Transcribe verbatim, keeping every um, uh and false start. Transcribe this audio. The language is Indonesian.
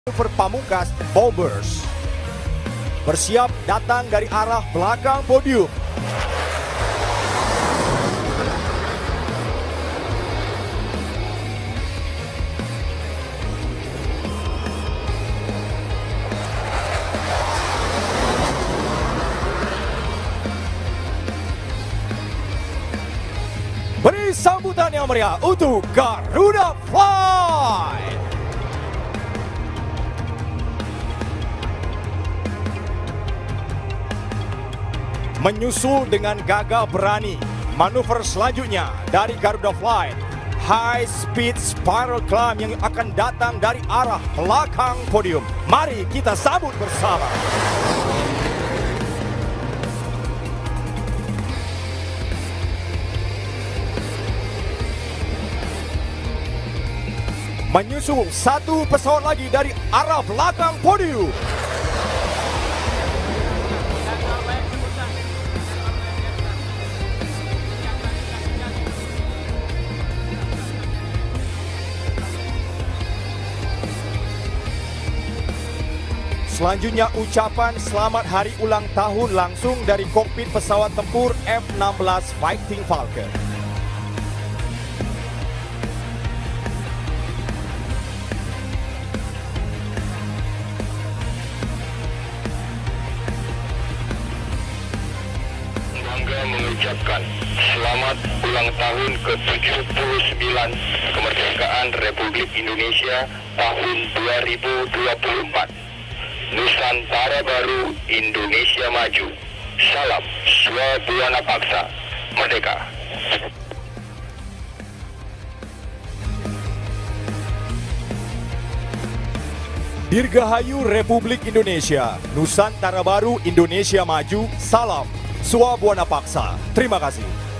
manuver pamungkas Bombers bersiap datang dari arah belakang podium. Beri sambutan yang meriah untuk Garuda Flight. Menyusul dengan gagah berani, manuver selanjutnya dari Garuda Flight, High Speed Spiral Climb yang akan datang dari arah belakang podium. Mari kita sambut bersama. Menyusul satu pesawat lagi dari arah belakang podium. Selanjutnya ucapan selamat hari ulang tahun langsung dari kokpit pesawat tempur F enam belas Fighting Falcon. Bangga mengucapkan selamat ulang tahun ke tujuh puluh sembilan kemerdekaan Republik Indonesia tahun dua ribu dua puluh empat. Nusantara Baru, Indonesia Maju. Salam Swabuana Paksa, Merdeka. Dirgahayu Republik Indonesia, Nusantara Baru, Indonesia Maju. Salam Swabuana Paksa. Terima kasih.